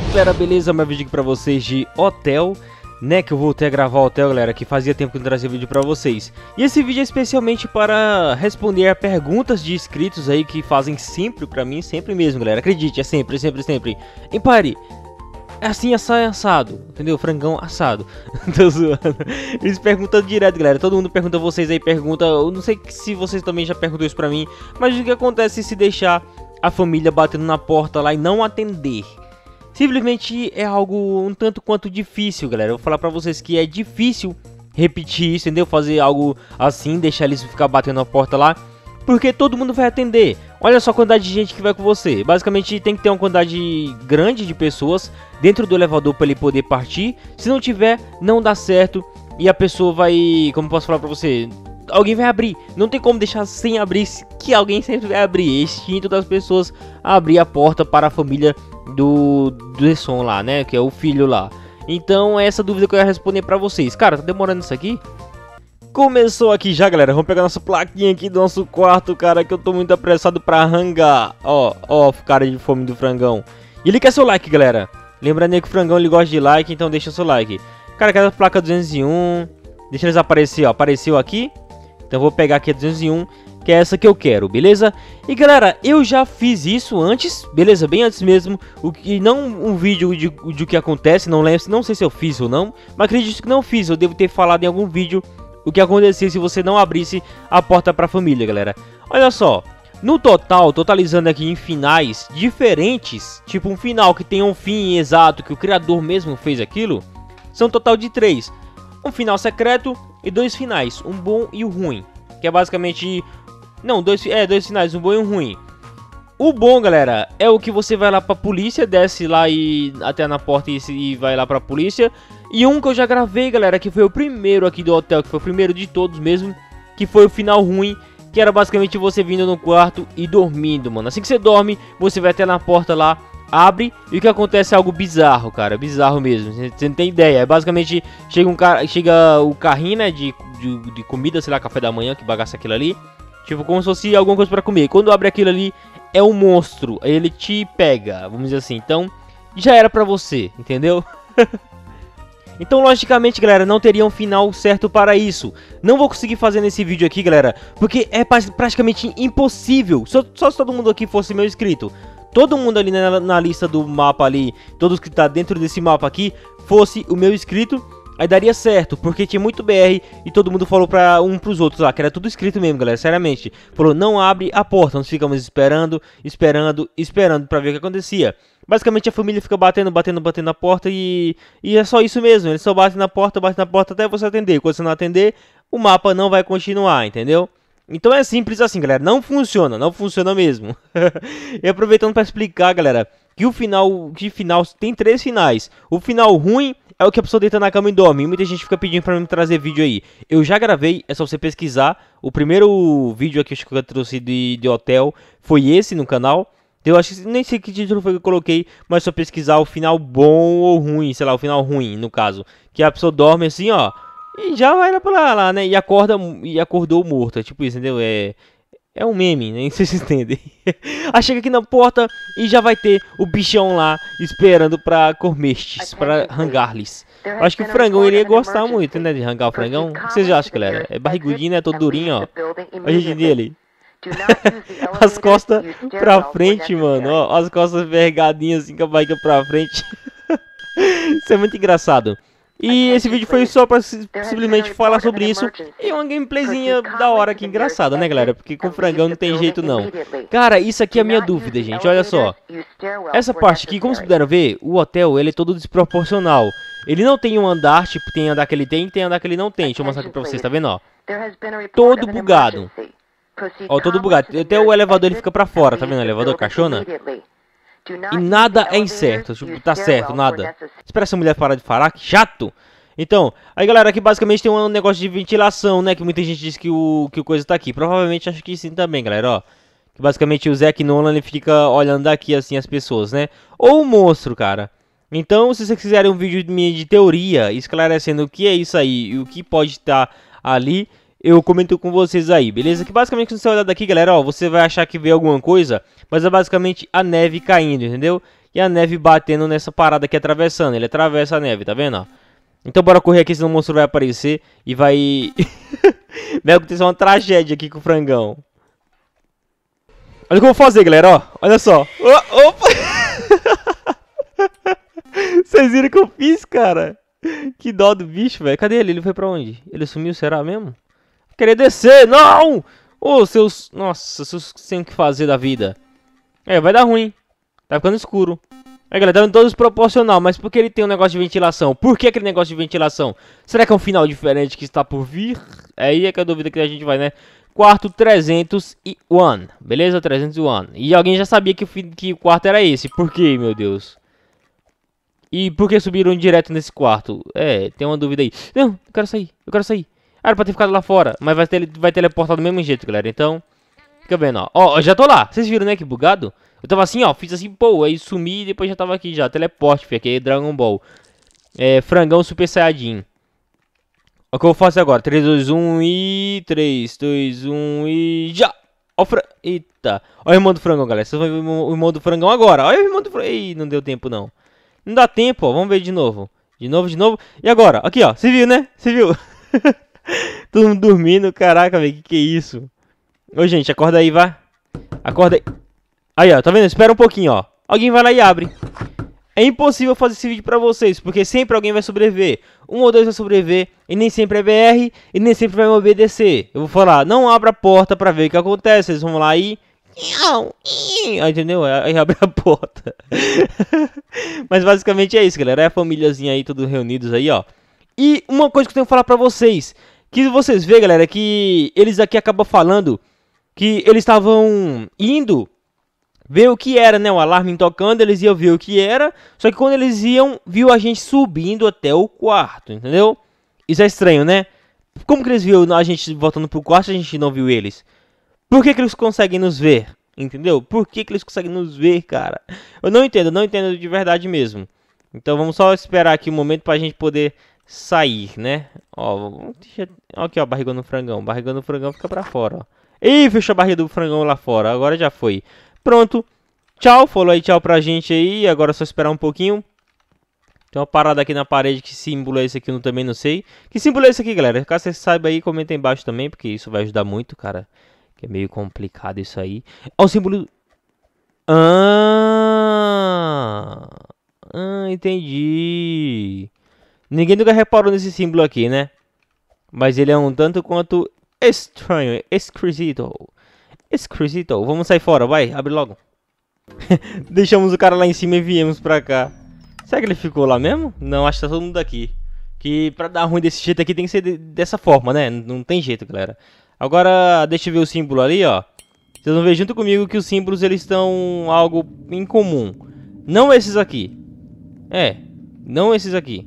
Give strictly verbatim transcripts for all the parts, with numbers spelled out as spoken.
galera, beleza? Mais vídeo aqui pra vocês de Hotel, né? Que eu voltei a gravar Hotel, galera, que fazia tempo que eu não trazia vídeo pra vocês. E esse vídeo é especialmente para responder a perguntas de inscritos aí que fazem sempre pra mim, sempre mesmo, galera. Acredite, é sempre, sempre, sempre. Empare, é assim, assado, entendeu? Frangão assado. Tô zoando. Eles perguntam direto, galera. Todo mundo pergunta, vocês aí pergunta. Eu não sei se vocês também já perguntou isso pra mim, mas o que acontece se deixar a família batendo na porta lá e não atender? Simplesmente é algo um tanto quanto difícil, galera. Eu vou falar pra vocês que é difícil repetir isso, entendeu? Fazer algo assim, deixar eles ficar batendo na porta lá, porque todo mundo vai atender. Olha só a quantidade de gente que vai com você. Basicamente tem que ter uma quantidade grande de pessoas dentro do elevador para ele poder partir. Se não tiver, não dá certo. E a pessoa vai... Como posso falar pra você? Alguém vai abrir. Não tem como deixar sem abrir, que alguém sempre vai abrir. É instinto das pessoas abrir a porta para a família do, do som lá, né? Que é o filho lá. Então é essa dúvida que eu ia responder pra vocês. Cara, tá demorando isso aqui? Começou aqui já, galera. Vamos pegar nossa plaquinha aqui do nosso quarto, cara, que eu tô muito apressado pra rangar. Ó, ó, cara de fome do frangão. E ele quer seu like, galera. Lembrando aí que o frangão ele gosta de like, então deixa seu like. Cara, quer a placa duzentos e um. Deixa eles aparecer, ó. Apareceu aqui. Então eu vou pegar aqui a duzentos e um, que é essa que eu quero, beleza? E galera, eu já fiz isso antes, beleza? Bem antes mesmo. O que não um vídeo de, de o que acontece, não lembro, não sei se eu fiz ou não, mas acredito que não fiz. Eu devo ter falado em algum vídeo o que acontecia se você não abrisse a porta para a família, galera. Olha só, no total, totalizando aqui em finais diferentes, tipo um final que tem um fim exato, que o criador mesmo fez aquilo, são um total de três. Um final secreto e dois finais, um bom e um ruim, que é basicamente... Não, dois, é, dois finais, um bom e um ruim. O bom, galera, é o que você vai lá pra polícia, desce lá e até na porta e, e vai lá pra polícia. E um que eu já gravei, galera, que foi o primeiro aqui do hotel, que foi o primeiro de todos mesmo, que foi o final ruim, que era basicamente você vindo no quarto e dormindo, mano. Assim que você dorme, você vai até na porta lá, abre e o que acontece é algo bizarro, cara, bizarro mesmo. Você não tem ideia. É basicamente chega um cara, chega o carrinho, né, de, de, de comida, sei lá, café da manhã, que bagaça aquilo ali. Tipo, como se fosse alguma coisa pra comer. Quando abre aquilo ali, é um monstro. Aí ele te pega, vamos dizer assim. Então, já era pra você, entendeu? Então, logicamente, galera, não teria um final certo para isso. Não vou conseguir fazer nesse vídeo aqui, galera, porque é praticamente impossível. Só, só se todo mundo aqui fosse meu inscrito. Todo mundo ali na, na lista do mapa ali, todos que tá dentro desse mapa aqui, fosse o meu inscrito, aí daria certo, porque tinha muito B R e todo mundo falou pra um pros outros lá, que era tudo escrito mesmo, galera, seriamente. Falou, não abre a porta, nós ficamos esperando, esperando, esperando pra ver o que acontecia. Basicamente a família fica batendo, batendo, batendo na porta e, e é só isso mesmo, eles só batem na porta, batem na porta até você atender. Quando você não atender, o mapa não vai continuar, entendeu? Então é simples assim, galera, não funciona, não funciona mesmo. E aproveitando para explicar, galera, que o final, que final tem três finais. O final ruim é o que a pessoa deita na cama e dorme. E muita gente fica pedindo para mim trazer vídeo aí. Eu já gravei, é só você pesquisar. O primeiro vídeo aqui que eu trouxe de, de hotel foi esse no canal. Eu acho que nem sei que título foi que eu coloquei, mas só pesquisar o final bom ou ruim, sei lá, o final ruim no caso, que a pessoa dorme assim, ó, e já vai lá pra lá, né? E acorda e acordou morto. É tipo isso, entendeu? É, é um meme, né? Vocês entendem? Aí chega aqui na porta e já vai ter o bichão lá esperando pra comer-lhes, pra rangar-lhes. Acho que o frangão iria gostar muito, né? De rangar o frangão. O que vocês acham, galera? É barrigudinho, né? Todo durinho, ó. Olha a gente dele. As costas pra frente, mano. Ó, as costas vergadinhas assim com a barriga pra frente. Isso é muito engraçado. E esse vídeo foi só pra simplesmente falar sobre isso. E uma gameplayzinha da hora aqui, engraçada, né, galera? Porque com frangão não tem jeito, não. Cara, isso aqui é a minha dúvida, gente. Olha só. Essa parte aqui, como vocês puderam ver, o hotel, ele é todo desproporcional. Ele não tem um andar, tipo, tem andar que ele tem, tem andar que ele não tem. Deixa eu mostrar aqui pra vocês, tá vendo, ó? Todo bugado. Ó, todo bugado. Até o elevador, ele fica pra fora, tá vendo? O elevador, caixona. E nada é incerto, tipo, tá certo, nada. Espera essa mulher parar de falar, que chato. Então, aí galera, aqui basicamente tem um negócio de ventilação, né? Que muita gente diz que o, que o coisa tá aqui. Provavelmente acho que sim também, galera, ó. Que basicamente o Zack Nolan, ele fica olhando daqui assim as pessoas, né? Ou o monstro, cara. Então, se vocês quiserem um vídeo de, de teoria, esclarecendo o que é isso aí e o que pode estar ali, eu comento com vocês aí, beleza? Que basicamente quando você olhar daqui, galera, ó, você vai achar que vê alguma coisa, mas é basicamente a neve caindo, entendeu? e a neve batendo nessa parada aqui, atravessando. Ele atravessa a neve, tá vendo, ó? Então bora correr aqui, senão o monstro vai aparecer e vai... vai acontecer uma tragédia aqui com o frangão. Olha o que eu vou fazer, galera, ó. Olha só. Oh, opa! Vocês viram o que eu fiz, cara? Que dó do bicho, velho. Cadê ele? Ele foi pra onde? Ele sumiu, será mesmo? Querer descer, não! Ô, oh, seus... Nossa, seus sem o que fazer da vida. É, vai dar ruim. Tá ficando escuro. É, galera, tá dando todos proporcional, mas por que ele tem um negócio de ventilação? Por que aquele negócio de ventilação? Será que é um final diferente que está por vir? É aí é que é a dúvida que a gente vai, né? Quarto trezentos e um, beleza? trezentos e um. E alguém já sabia que o, que o quarto era esse. Por que, meu Deus? E por que subiram direto nesse quarto? É, tem uma dúvida aí. Não, eu quero sair, eu quero sair. Ah, era pra ter ficado lá fora, mas vai, ter, vai teleportar do mesmo jeito, galera. Então, fica vendo, ó. Ó, já tô lá. Vocês viram, né, que bugado? Eu tava assim, ó, fiz assim, pô, aí sumi e depois já tava aqui já. Teleporte, filho, aqui é Dragon Ball. É, frangão Super Saiyajin. O que eu vou fazer agora? três, dois, um e... três, dois, um e... Já! Ó o fran... Eita. Ó o irmão do frangão, galera. Vocês vão ver o irmão do frangão agora. Ó o irmão do frangão. Ih, não deu tempo, não. Não dá tempo, ó. Vamos ver de novo. De novo, de novo. E agora? Aqui, ó. Você viu, né? Você viu? Todo mundo dormindo. Caraca, velho. Que que é isso? Ô, gente, acorda aí, vá. Acorda aí. Aí, ó. Tá vendo? Espera um pouquinho, ó. Alguém vai lá e abre. É impossível fazer esse vídeo pra vocês, porque sempre alguém vai sobreviver. Um ou dois vai sobreviver, e nem sempre é B R, e nem sempre vai me obedecer. Eu vou falar, não abra a porta pra ver o que acontece. Eles vão lá e... Aí, entendeu? Aí abre a porta. Mas basicamente é isso, galera. É a famíliazinha aí, todos reunidos aí, ó. E uma coisa que eu tenho que falar pra vocês. Que vocês vê, galera, que eles aqui acabam falando que eles estavam indo ver o que era, né? O alarme tocando, eles iam ver o que era. Só que quando eles iam, viu a gente subindo até o quarto, entendeu? Isso é estranho, né? Como que eles viram a gente voltando pro quarto e a gente não viu eles? Por que que eles conseguem nos ver? Entendeu? Por que que eles conseguem nos ver, cara? Eu não entendo, eu não entendo de verdade mesmo. Então vamos só esperar aqui um momento pra gente poder sair, né? Ó, deixa... ó aqui, ó, barriga no frangão. Barriga no frangão fica pra fora, ó. Ih, fechou a barriga do frangão lá fora. Agora já foi. Pronto. Tchau, falou aí tchau pra gente aí. Agora é só esperar um pouquinho. Tem uma parada aqui na parede. Que símbolo é esse aqui? Eu também não sei. Que símbolo é esse aqui, galera? Caso você saiba aí, comenta aí embaixo também. Porque isso vai ajudar muito, cara. Que é meio complicado isso aí. Ó o símbolo... Ah... Ah, entendi. Ninguém nunca reparou nesse símbolo aqui, né? Mas ele é um tanto quanto estranho. Esquisito. Esquisito. Vamos sair fora, vai. Abre logo. Deixamos o cara lá em cima e viemos pra cá. Será que ele ficou lá mesmo? Não, acho que tá todo mundo aqui. Que pra dar ruim desse jeito aqui tem que ser de, dessa forma, né? Não tem jeito, galera. Agora, deixa eu ver o símbolo ali, ó. Vocês vão ver junto comigo que os símbolos, eles estão algo em comum. Não esses aqui. É, não esses aqui.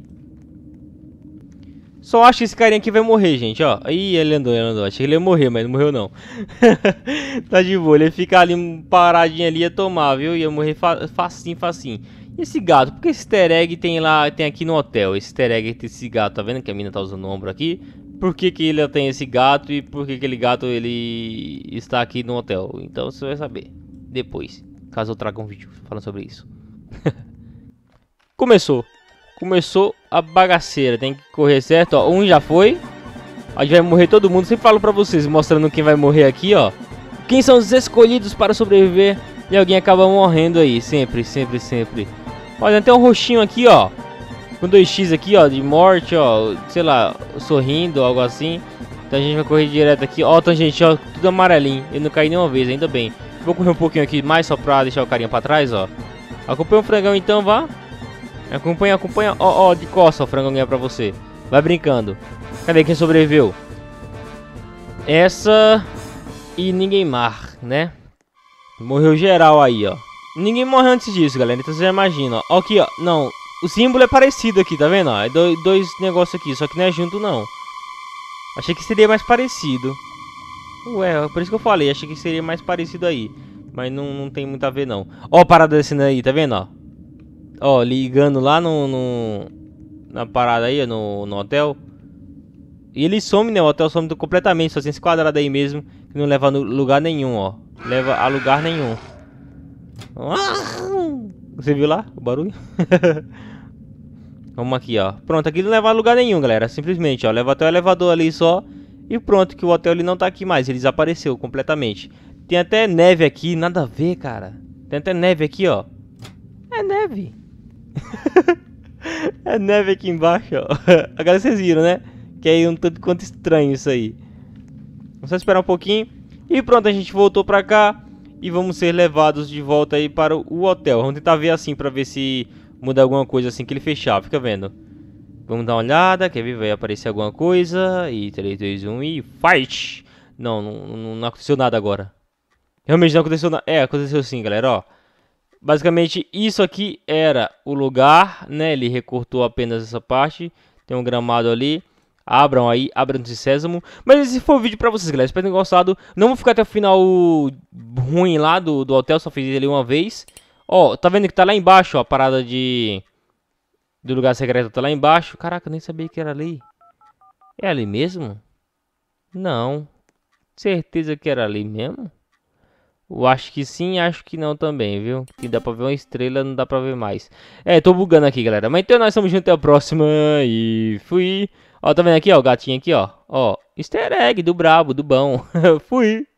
Só acho que esse carinha aqui vai morrer, gente, ó. Ih, ele andou, ele andou. Achei que ele ia morrer, mas não morreu, não. Tá de boa, ele ia ficar ali paradinho ali, ia tomar, viu? Ia morrer fa facinho, facinho. E esse gato? Por que esse easter egg tem lá, tem aqui no hotel? Esse easter egg tem esse gato, tá vendo que a mina tá usando o ombro aqui? Por que que ele tem esse gato e por que que aquele gato, ele está aqui no hotel? Então você vai saber depois, caso eu traga um vídeo falando sobre isso. Começou. Começou a bagaceira. Tem que correr, certo? Ó, um já foi. A gente vai morrer todo mundo. Sempre falo pra vocês, mostrando quem vai morrer aqui, ó. Quem são os escolhidos para sobreviver. E alguém acaba morrendo aí. Sempre, sempre, sempre. Olha, tem um roxinho aqui, ó. Com dois x aqui, ó. De morte, ó. Sei lá, sorrindo, algo assim. Então a gente vai correr direto aqui. Ó, então, gente, ó. Tudo amarelinho. Eu não caí nenhuma vez, ainda bem. Vou correr um pouquinho aqui mais só pra deixar o carinha pra trás, ó. Acompanha o frangão então, vá. Acompanha, acompanha. Ó, ó, de costa, o frangão ganha pra você. Vai brincando. Cadê quem sobreviveu? Essa e ninguém mar, né? Morreu geral aí, ó. Ninguém morreu antes disso, galera. Então você já imagina, ó. Aqui, ó. Não, o símbolo é parecido aqui, tá vendo? Ó, é dois, dois negócios aqui, só que não é junto, não. Achei que seria mais parecido. Ué, por isso que eu falei. Achei que seria mais parecido aí. Mas não, não tem muito a ver, não. Ó a parada descendo aí, tá vendo, ó? Ó, ligando lá no, no... na parada aí, no, no hotel. E ele some, né? O hotel some completamente. Só tem esse quadrado aí mesmo. Que não leva a lugar nenhum, ó. Leva a lugar nenhum. Você viu lá o barulho? Vamos aqui, ó. Pronto, aqui não leva a lugar nenhum, galera. Simplesmente, ó. Leva até o elevador ali só. E pronto, que o hotel ele não tá aqui mais. Ele desapareceu completamente. Tem até neve aqui. Nada a ver, cara. Tem até neve aqui, ó. É neve. É neve aqui embaixo, ó. Agora vocês viram, né? Que é um tanto quanto estranho isso aí. Vamos só esperar um pouquinho. E pronto, a gente voltou pra cá. E vamos ser levados de volta aí para o hotel. Vamos tentar ver assim, pra ver se muda alguma coisa assim que ele fechar. Fica vendo. Vamos dar uma olhada. Quer ver? Vai aparecer alguma coisa. E três, dois, um e fight! Não, não, não aconteceu nada agora. Realmente não aconteceu nada. É, aconteceu sim, galera, ó. Basicamente, isso aqui era o lugar, né? Ele recortou apenas essa parte. Tem um gramado ali. Abram aí, abram de sésamo. Mas esse foi o vídeo pra vocês, galera. Espero que tenham gostado. Não vou ficar até o final ruim lá do, do hotel. Só fiz ele uma vez. Ó, tá vendo que tá lá embaixo, ó. A parada de... do lugar secreto tá lá embaixo. Caraca, eu nem sabia que era ali. É ali mesmo? Não. Certeza que era ali mesmo? Eu acho que sim, acho que não também, viu? Que dá pra ver uma estrela, não dá pra ver mais. É, tô bugando aqui, galera. Mas então nós estamos juntos, até a próxima. E fui. Ó, tá vendo aqui, ó, o gatinho aqui, ó. Ó, easter egg do brabo, do bom. Fui.